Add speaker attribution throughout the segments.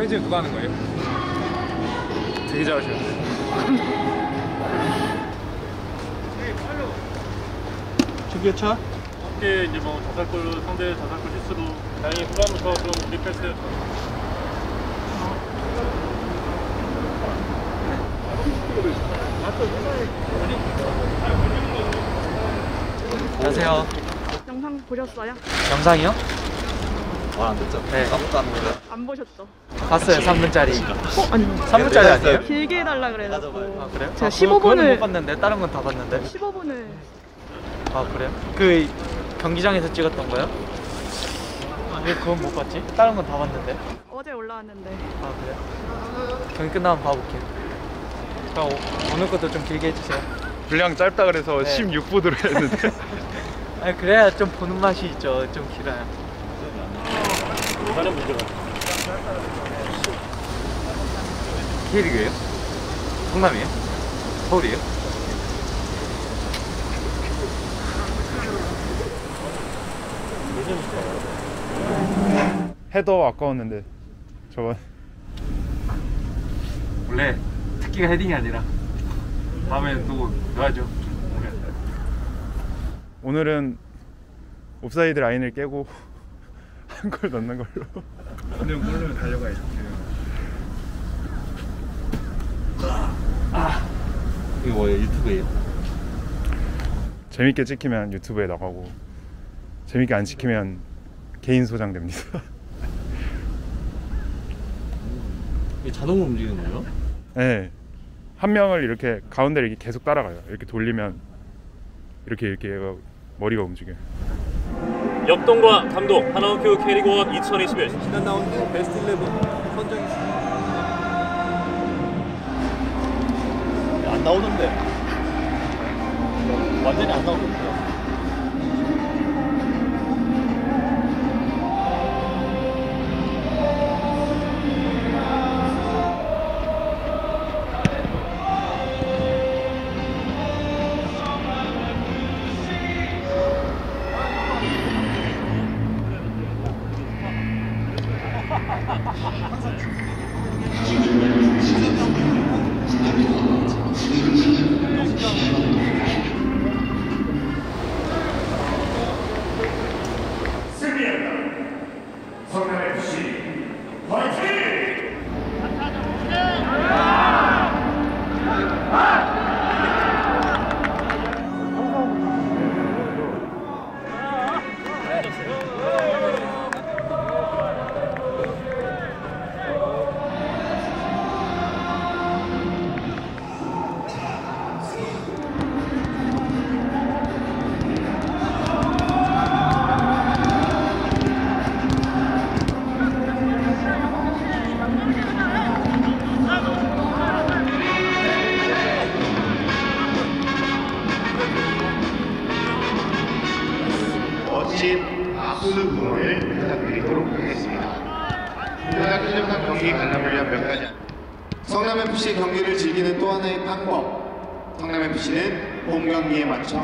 Speaker 1: 편집 누가 하는 거예요? 되게 잘하시는데.
Speaker 2: 준비차?
Speaker 3: 이렇게 이제 뭐 자살골 상대 자살골 실수로 다행히 후반부터 좀 우리 패스.
Speaker 2: 안녕하세요.
Speaker 4: 영상 보셨어요?
Speaker 2: 영상이요? 말 안 됐죠? 네. 아무것도 안 보여요?
Speaker 4: 안 보셨죠?
Speaker 2: 봤어요. 3분짜리.
Speaker 4: 아니요.
Speaker 2: 3분짜리 아니에요?
Speaker 4: 길게 해달라 그래가지고.
Speaker 2: 아 그래요?
Speaker 4: 제가
Speaker 2: 아,
Speaker 4: 15분을
Speaker 2: 그거는 못 봤는데 다른 건 다 봤는데.
Speaker 4: 15분을
Speaker 2: 아 그래요? 그 경기장에서 찍었던 거요? 왜 그건 못 봤지? 다른 건 다 봤는데.
Speaker 4: 어제 올라왔는데.
Speaker 2: 아 그래요? 경기 끝나면 봐볼게요. 그럼 오늘 것도 좀 길게 해주세요.
Speaker 1: 분량 짧다 그래서
Speaker 2: 네.
Speaker 1: 16부드로 했는데.
Speaker 2: 아니 그래야 좀 보는 맛이 있죠. 좀 길어요.
Speaker 3: 다른 문제가.
Speaker 1: K리그예요? 성남이에요? 서울이에요? 헤더 아까웠는데 저번
Speaker 5: 원래 특기가 헤딩이 아니라 다음에는 또 넣어야죠.
Speaker 1: 오늘은 옵사이드 라인을 깨고 한 골 넣는 걸로. 오늘 골로 달려가야죠.
Speaker 2: 이거 뭐예요? 유튜브예요?
Speaker 1: 재밌게 찍히면 유튜브에 나가고 재밌게 안 찍히면 개인 소장됩니다.
Speaker 2: 이게 자동으로 움직이는 거예요?
Speaker 1: 네, 한 명을 이렇게 가운데를 이렇게 계속 따라가요. 이렇게 돌리면 이렇게 얘가 머리가 움직여요.
Speaker 3: 역동과 감독 하나원큐 K리그1 2021
Speaker 6: 지난 라운드 베스트 11 선정이 안 나오는데 완전히 안 나오거든요.
Speaker 7: 멋진 박수 응원을 부탁드리도록 하겠습니다. 현장 경기 관람을 위한 몇 가지. 성남FC 경기를 즐기는 또 하나의 방법. 성남FC는 홈 경기에 맞춰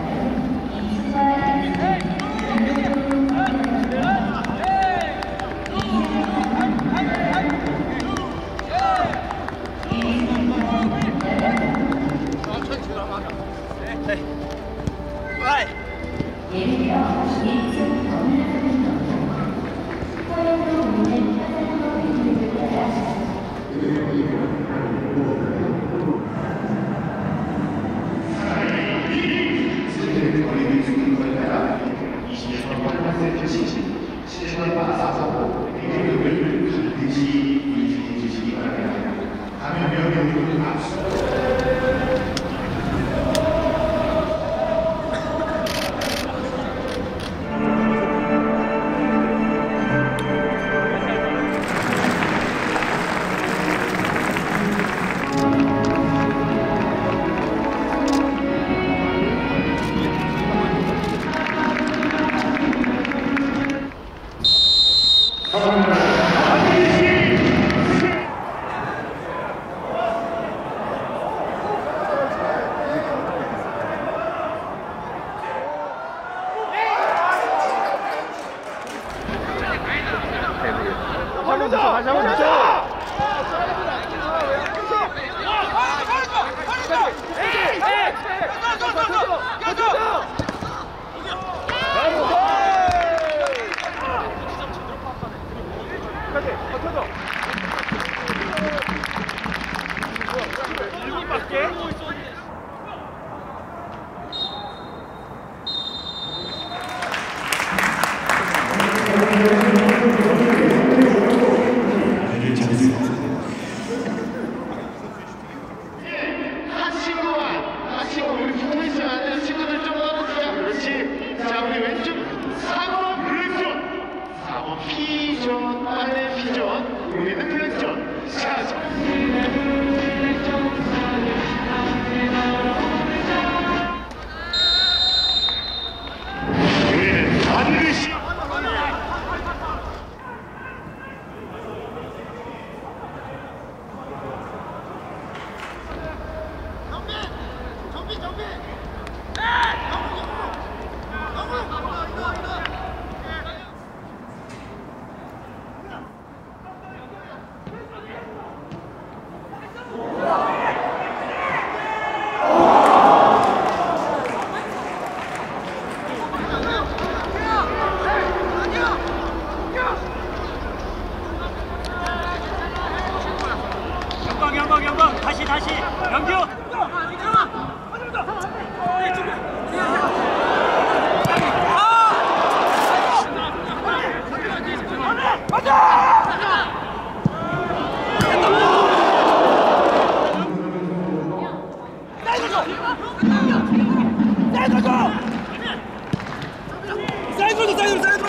Speaker 8: 사이드로